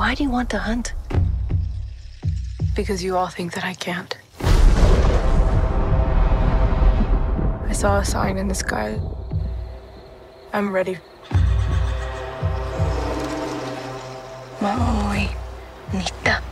Why do you want to hunt? Because you all think that I can't. I saw a sign in the sky. I'm ready. Maui, Nita.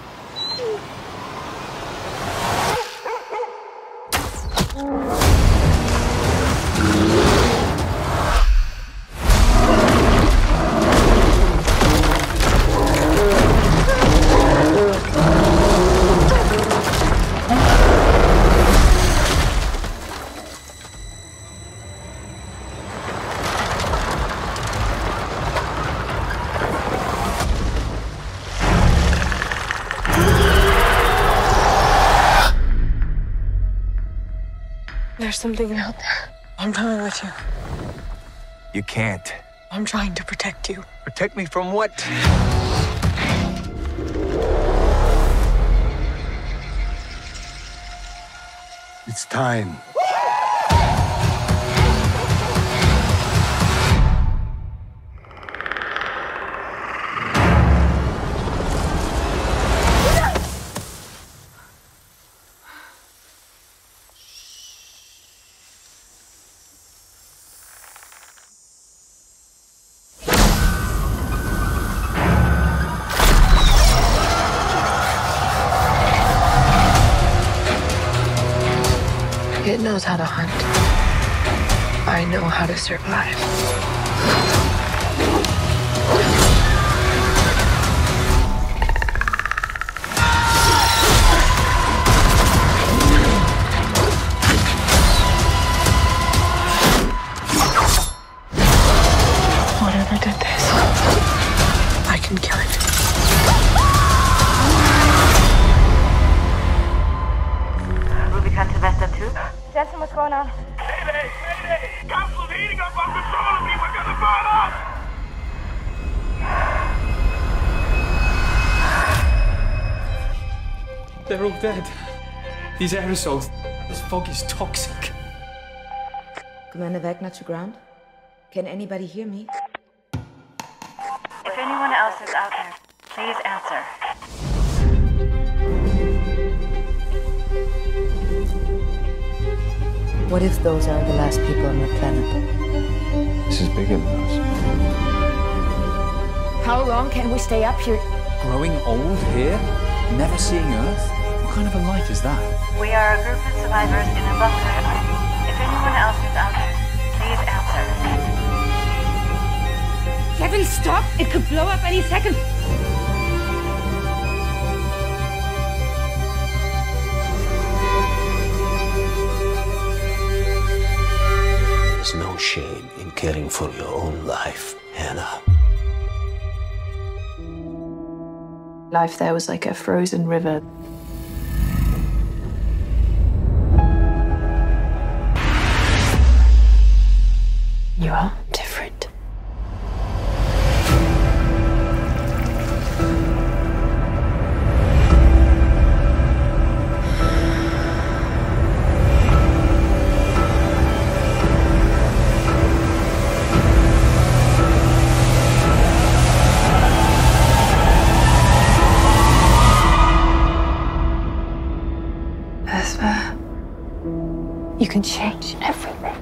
There's something out there. I'm coming with you. You can't. I'm trying to protect you. Protect me from what? It's time. It knows how to hunt. I know how to survive. Whatever did this, I can kill it. Rubicon to Vesta 2. Jensen, what's going on? Mayday! Mayday! Council's heating up on control of me! We're gonna burn up! They're all dead. These aerosols. This fog is toxic. Commander Wagner to ground. Can anybody hear me? If anyone else is out there, please answer. What if those are the last people on the planet? This is bigger than us. How long can we stay up here? Growing old here? Never seeing Earth? What kind of a life is that? We are a group of survivors in a bunker. If anyone else is out there, please answer. Kevin, stop! It could blow up any second. There's no shame in caring for your own life, Hannah. Life there was like a frozen river. You are different. Vesper, you can change everything.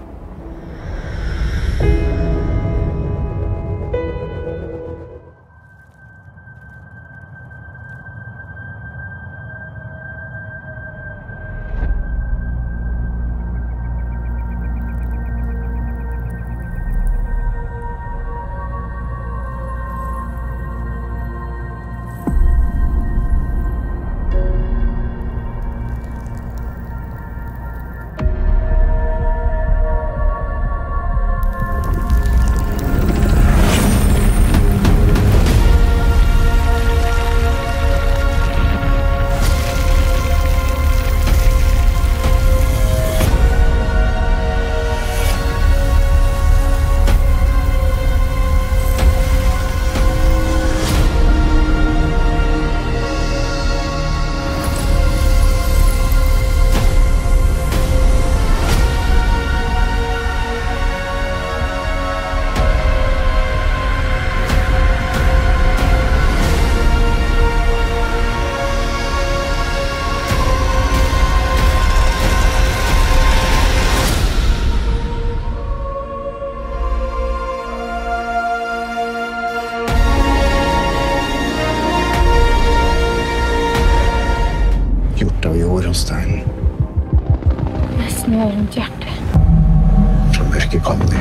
che con me.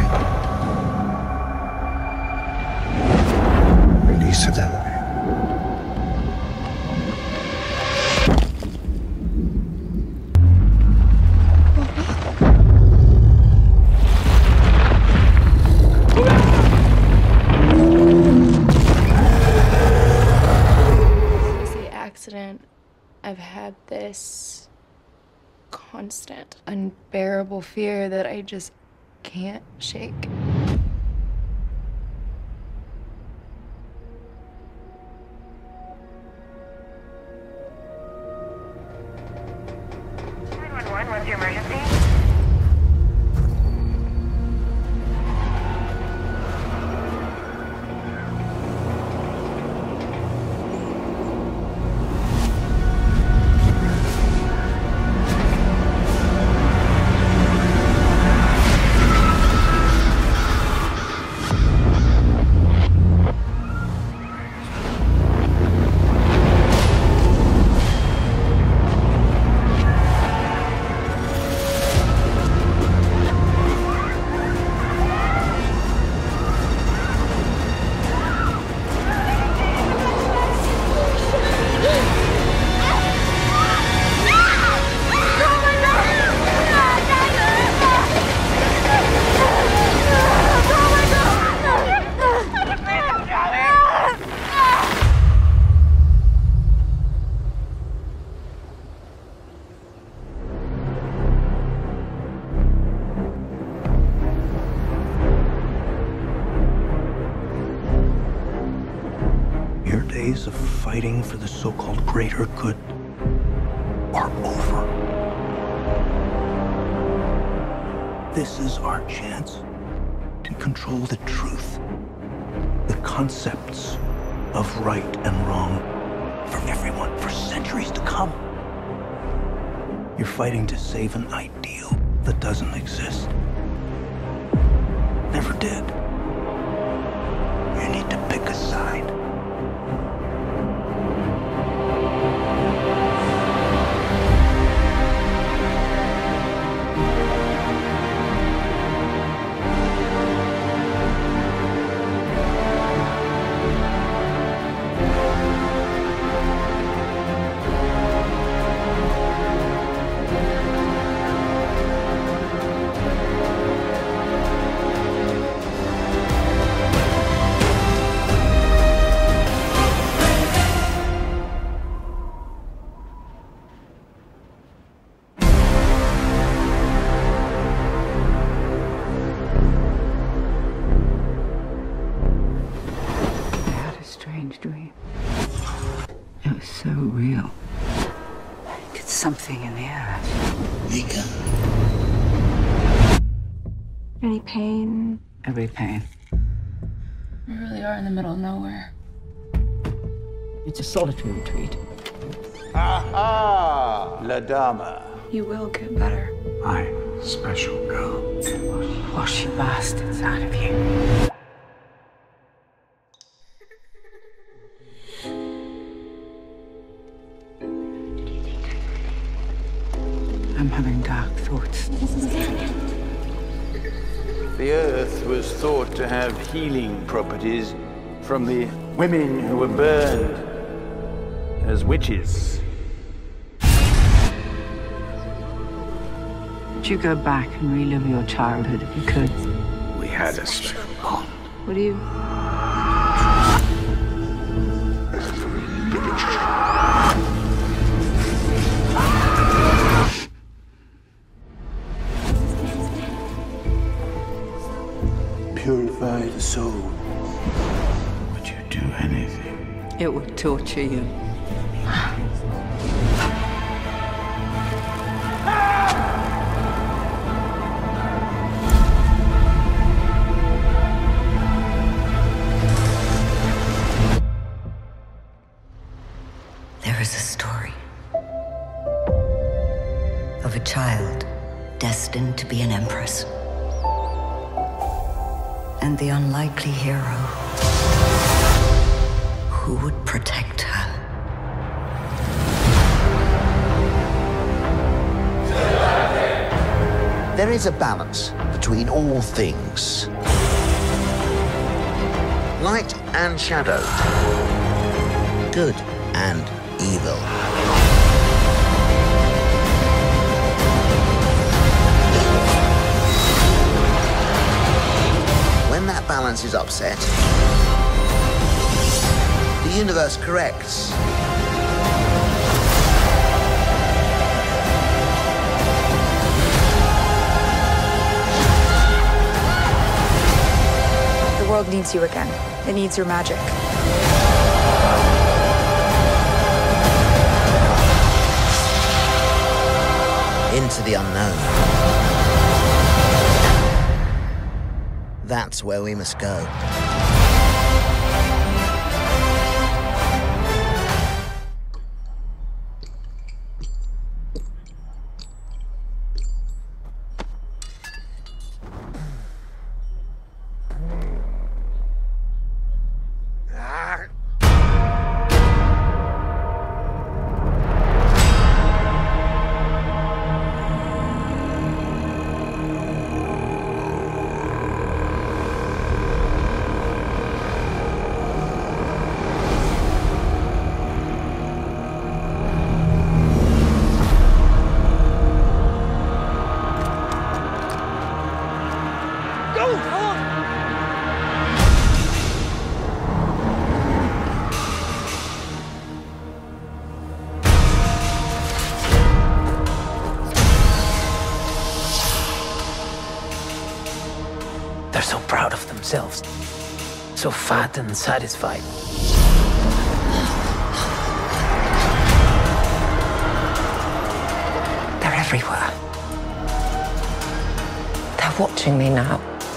Release them. Since the accident, I've had this constant, unbearable fear that I just can't shake. What's your emergency? Your days of fighting for the so-called greater good are over. This is our chance to control the truth, the concepts of right and wrong for everyone for centuries to come. You're fighting to save an ideal that doesn't exist. Never did. You need to pick a side. Strange dream. It was so real. It's something in the air. Mika. Any pain? Every pain. We really are in the middle of nowhere. It's a solitary retreat. Aha! La Dama. You will get better. My special girl. Wash your bastards out of you. I'm having dark thoughts. The earth was thought to have healing properties from the women who were burned as witches. Would you go back and relive your childhood if you could? We had a special bond. What do you... Purify the soul. Would you do anything? It would torture you. There is a story of a child destined to be an empress, and the unlikely hero who would protect her. There is a balance between all things. Light and shadow. Good and evil. When that balance is upset, the universe corrects. The world needs you again. It needs your magic. Into the unknown. That's where we must go. They're so proud of themselves. So fat and satisfied. They're everywhere. They're watching me now.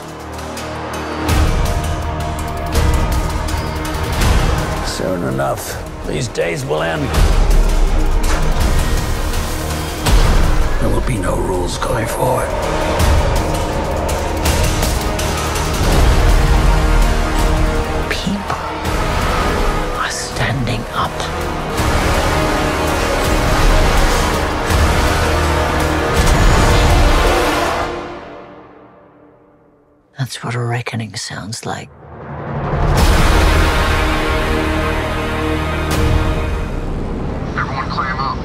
Soon enough, these days will end. There will be no rules going forward. Standing up. That's what a reckoning sounds like. Everyone climb up.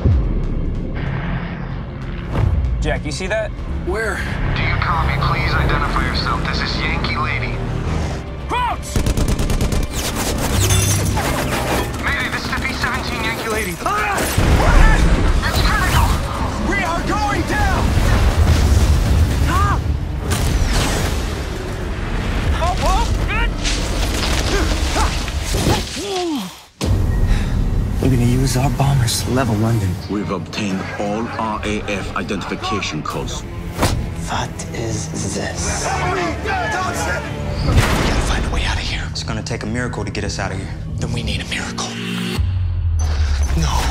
Jack, you see that? Where? Do you copy? Please identify yourself. This is Yankee Lady. Crouch! Mayday, this is the B-17 Yankee Lady. It's critical! We are going down! Stop! We're gonna use our bombers to level London. We've obtained all RAF identification codes. What is this? We gotta find a way out of here. It's gonna take a miracle to get us out of here. Then we need a miracle. No.